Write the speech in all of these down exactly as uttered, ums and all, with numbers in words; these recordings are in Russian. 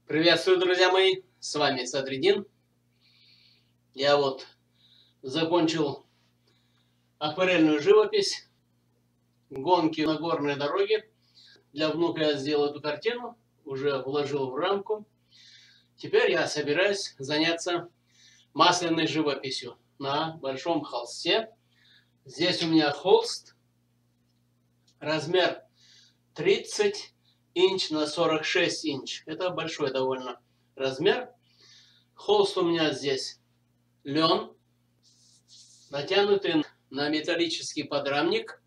Приветствую, друзья мои! С вами Садриддин. Я вот закончил акварельную живопись, гонки на горной дороге. Для внука я сделал эту картину, уже вложил в рамку. Теперь я собираюсь заняться масляной живописью на большом холсте. Здесь у меня холст, размер тридцать инч на сорок шесть инч. Это большой довольно размер. Холст у меня здесь лен, натянутый на металлический подрамник,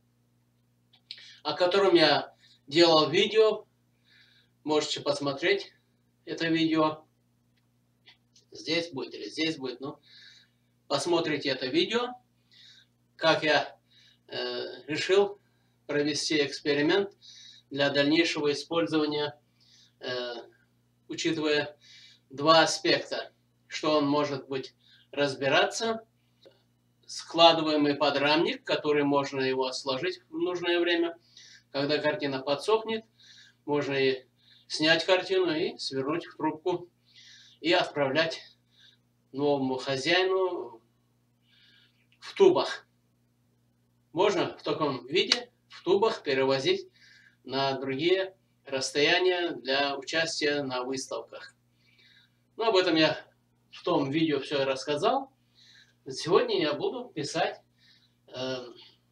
о котором я делал видео. Можете посмотреть это видео. Здесь будет или здесь будет. Ну, посмотрите это видео, как я э, решил провести эксперимент для дальнейшего использования, э, учитывая два аспекта. Что он может быть разбираться, складываемый подрамник, который можно его сложить в нужное время. Когда картина подсохнет, можно и снять картину и свернуть в трубку и отправлять новому хозяину в тубах. Можно в таком виде в тубах перевозить на другие расстояния для участия на выставках. Но об этом я в том видео все рассказал. Сегодня я буду писать. Э,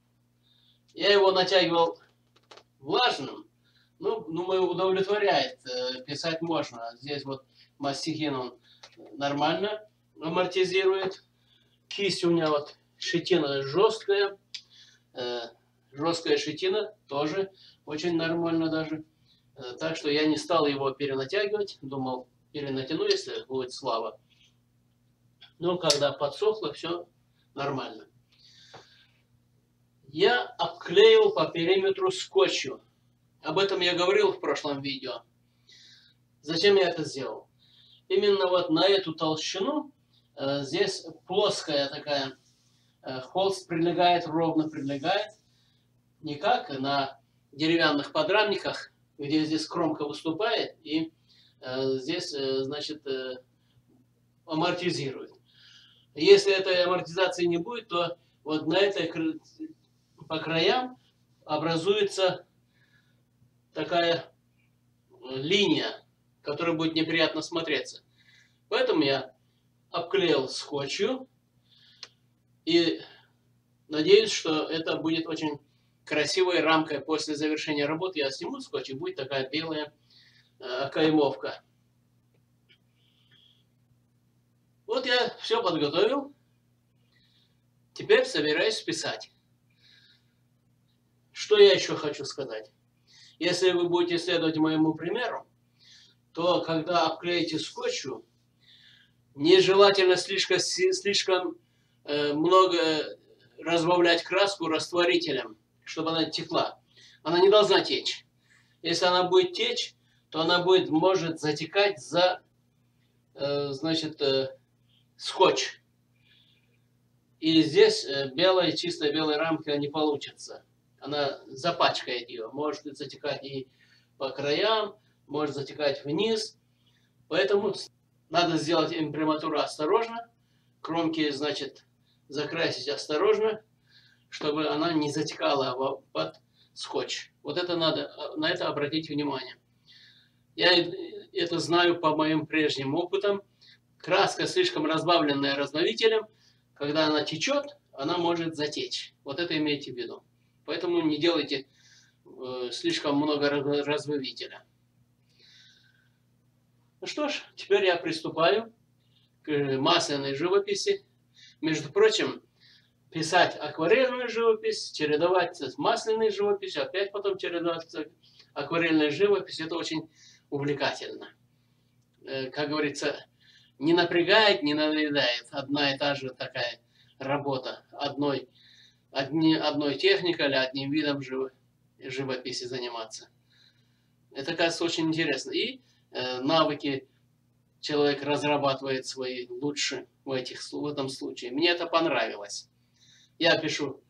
я его натягивал влажным. Ну, думаю, удовлетворяет. Э, писать можно. Здесь вот мастихин он нормально амортизирует. Кисть у меня вот щетина жесткая. Э, жесткая щетина тоже очень нормально даже. Э, так что я не стал его перенатягивать. Думал, перенатяну, если будет слава. Но когда подсохло, все нормально. Я обклеил по периметру скотчем. Об этом я говорил в прошлом видео. Зачем я это сделал? Именно вот на эту толщину, э, здесь плоская такая, э, холст прилегает, ровно прилегает. Не как на деревянных подрамниках, где здесь кромка выступает и э, здесь, э, значит, э, амортизирует. Если этой амортизации не будет, то вот на этой по краям образуется такая линия, которая будет неприятно смотреться. Поэтому я обклеил скотчем и надеюсь, что это будет очень красивой рамкой. После завершения работы я сниму скотч и будет такая белая окаймовка. Вот я все подготовил. Теперь собираюсь писать. Что я еще хочу сказать? Если вы будете следовать моему примеру, то когда обклеите скотчем, нежелательно слишком, слишком э, много разбавлять краску растворителем, чтобы она текла. Она не должна течь. Если она будет течь, то она будет, может затекать за, э, значит, э, скотч. И здесь белая, чисто белая рамка не получится. Она запачкает ее. Может затекать и по краям, может затекать вниз. Поэтому надо сделать имприматуру осторожно. Кромки, значит, закрасить осторожно, чтобы она не затекала под скотч. Вот это надо, на это обратить внимание. Я это знаю по моим прежним опытам. Краска, слишком разбавленная разновителем, когда она течет, она может затечь. Вот это имейте в виду. Поэтому не делайте э, слишком много разбавителя. Ну что ж, теперь я приступаю к масляной живописи. Между прочим, писать акварельную живопись, чередовать с масляной живописью, опять потом чередовать с акварельной живописью, это очень увлекательно. Э, как говорится, не напрягает, не надоедает. Одна и та же такая работа. Одной, одни, одной техникой или одним видом жив, живописи заниматься. Это, кажется, очень интересно. И э, навыки человек разрабатывает свои лучше в, этих, в этом случае. Мне это понравилось. Я пишу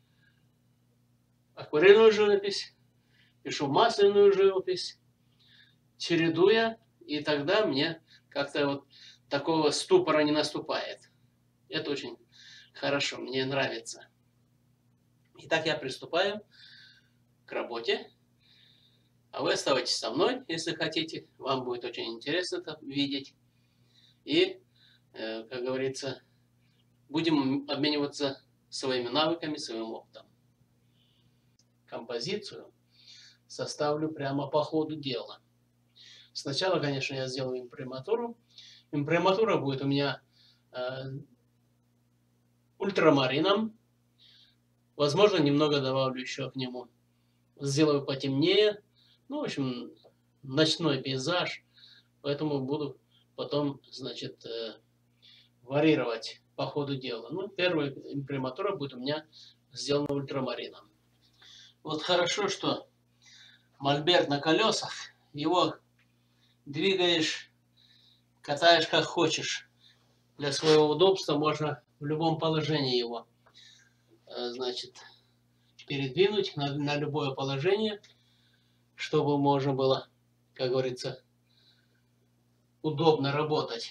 акварельную живопись, пишу масляную живопись, чередуя И тогда мне как-то вот такого ступора не наступает. Это очень хорошо, мне нравится. Итак, я приступаю к работе. А вы оставайтесь со мной, если хотите. Вам будет очень интересно это видеть. И, э, как говорится, будем обмениваться своими навыками, своим опытом. Композицию составлю прямо по ходу дела. Сначала, конечно, я сделаю имприматуру. Имприматура будет у меня э, ультрамарином. Возможно, немного добавлю еще к нему. Сделаю потемнее. Ну, в общем, ночной пейзаж. Поэтому буду потом, значит, э, варьировать по ходу дела. Ну, первая имприматура будет у меня сделана ультрамарином. Вот хорошо, что мольберт на колесах. Его двигаешь, катаешь как хочешь. Для своего удобства можно в любом положении его, значит, передвинуть на, на любое положение, чтобы можно было, как говорится, удобно работать.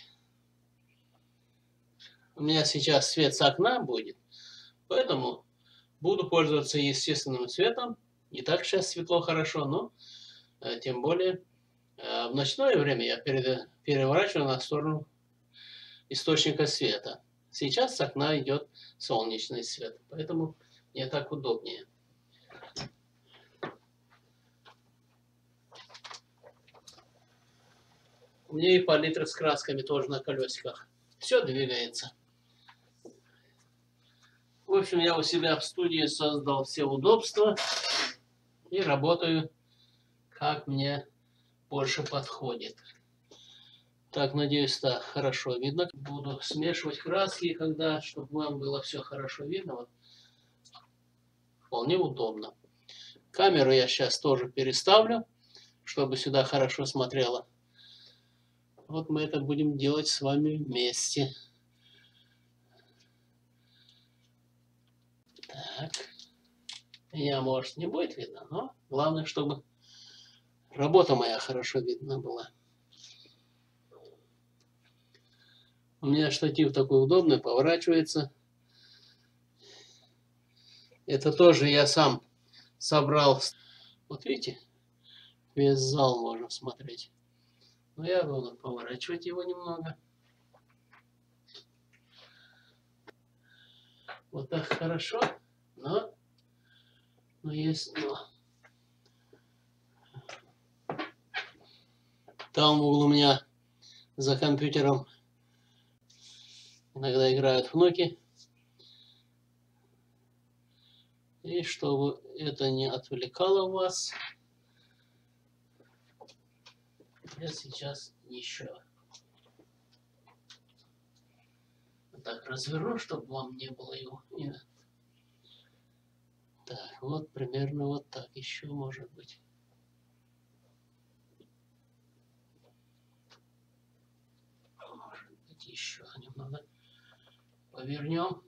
У меня сейчас свет с окна будет, поэтому буду пользоваться естественным светом. Не так сейчас светло хорошо, но э, тем более э, в ночное время я перед, переворачиваю на сторону источника света. Сейчас с окна идет солнечный свет, поэтому мне так удобнее. У меня и палитра с красками тоже на колесиках. Все двигается. В общем, я у себя в студии создал все удобства и работаю, как мне больше подходит. Так, надеюсь, так хорошо видно. Буду смешивать краски, когда, чтобы вам было все хорошо видно. Вот. Вполне удобно. Камеру я сейчас тоже переставлю, чтобы сюда хорошо смотрела. Вот мы это будем делать с вами вместе. Так. Меня, может, не будет видно, но главное, чтобы работа моя хорошо видна была. У меня штатив такой удобный, поворачивается. Это тоже я сам собрал. Вот видите, весь зал можно смотреть. Но я буду поворачивать его немного. Вот так хорошо, но, но есть но. Там в углу у меня за компьютером иногда играют внуки. И чтобы это не отвлекало вас, я сейчас еще так разверну, чтобы вам не было его. Так, вот примерно вот так еще может быть. Может быть еще немного повернем.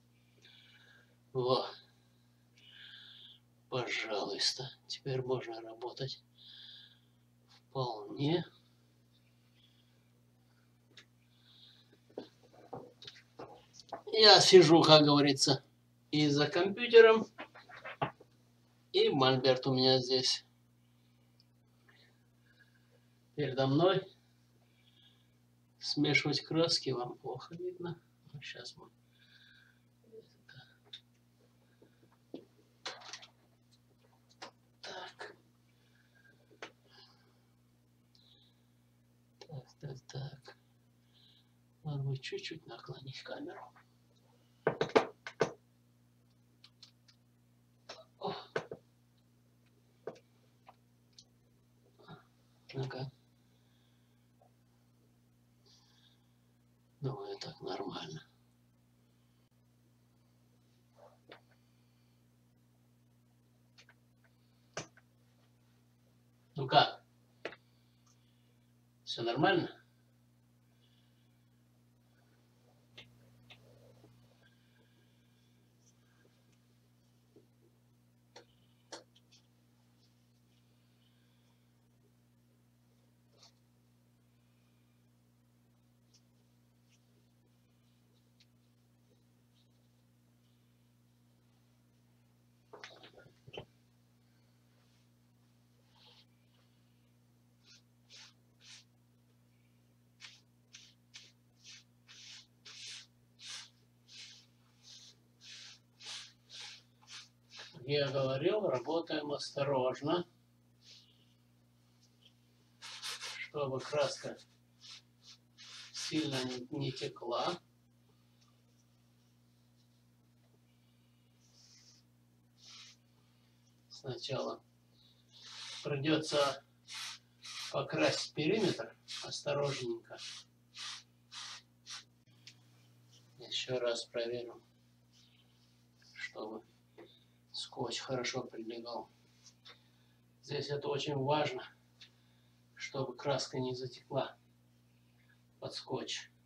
Вот. Пожалуйста. Теперь можно работать вполне. Я сижу, как говорится, и за компьютером, и мольберт у меня здесь передо мной. Смешивать краски вам плохо видно. Сейчас мы... Так. Так, так, так. Надо будет чуть-чуть наклонить камеру. О. Ну-ка. Думаю, так нормально. Ну как? Все нормально? я говорил, работаем осторожно, чтобы краска сильно не, не текла. Сначала придется покрасить периметр осторожненько. Еще раз проверим, чтобы скотч хорошо прилегал. Здесь это очень важно, чтобы краска не затекла под скотч.